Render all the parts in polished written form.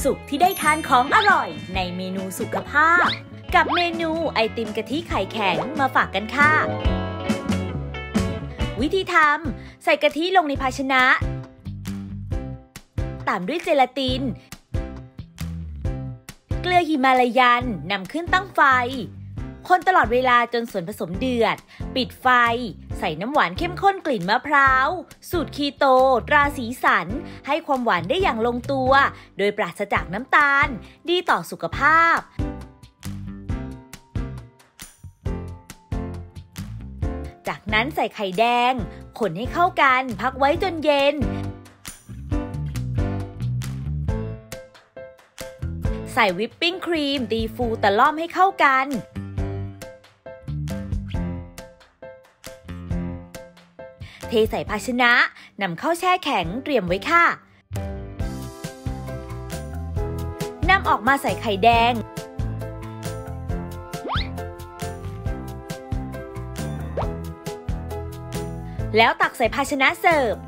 สุขที่ได้ทานของอร่อยในเมนูสุขภาพกับเมนูไอติมกะทิไข่แข็งมาฝากกันค่ะวิธีทำใส่กะทิลงในภาชนะตามด้วยเจลาตินเกลือหิมาลายันนำขึ้นตั้งไฟคนตลอดเวลาจนส่วนผสมเดือดปิดไฟใส่น้ำหวานเข้มข้นกลิ่นมะพร้าวสูตรคีโตตราสีสันให้ความหวานได้อย่างลงตัวโดยปราศจากน้ำตาลดีต่อสุขภาพจากนั้นใส่ไข่แดงคนให้เข้ากันพักไว้จนเย็นใส่วิปปิ้งครีมตีฟูตะล่อมให้เข้ากันเทใส่ภาชนะนำเข้าแช่แข็งเตรียมไว้ค่ะนำออกมาใส่ไข่แดงแล้วตักใส่ภาชนะเสิร์ฟ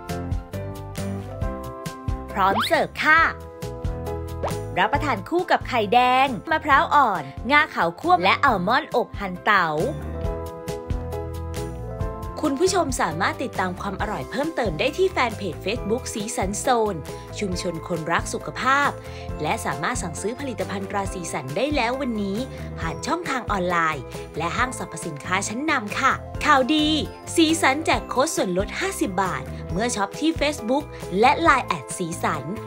พร้อมเสิร์ฟค่ะรับประทานคู่กับไข่แดงมะพร้าวอ่อนงาขาวคั่วและอัลมอนด์อบหั่นเต๋าคุณผู้ชมสามารถติดตามความอร่อยเพิ่มเติมได้ที่แฟนเพจ Facebook สีสันโซนชุมชนคนรักสุขภาพและสามารถสั่งซื้อผลิตภัณฑ์ตราสีสันได้แล้ววันนี้ผ่านช่องทางออนไลน์และห้างสรรพสินค้าชั้นนำค่ะข่าวดีสีสันแจกโค้ดส่วนลด50 บาทเมื่อช็อปที่ Facebook และ LINE@ สีสัน